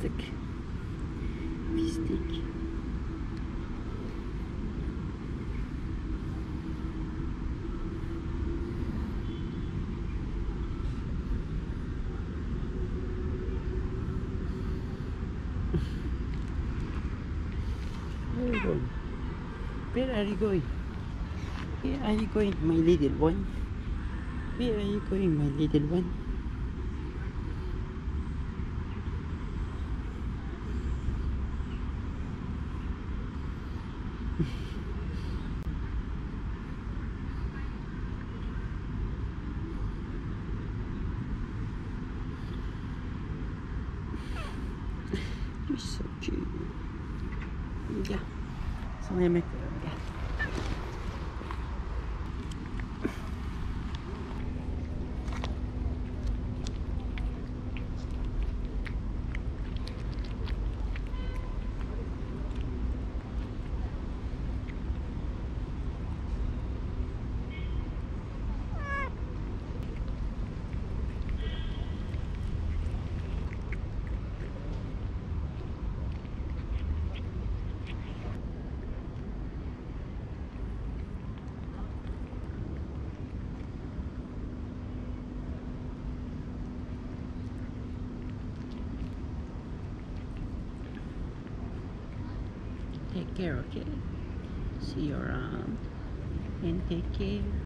Yazık. Pislik. Where are you going? Where are you going? Where are you going, my little one? Where are you going, my little one? You're so cute. Yeah. Sana yemek veriyorum, gel. Take care, okay? See you around and take care.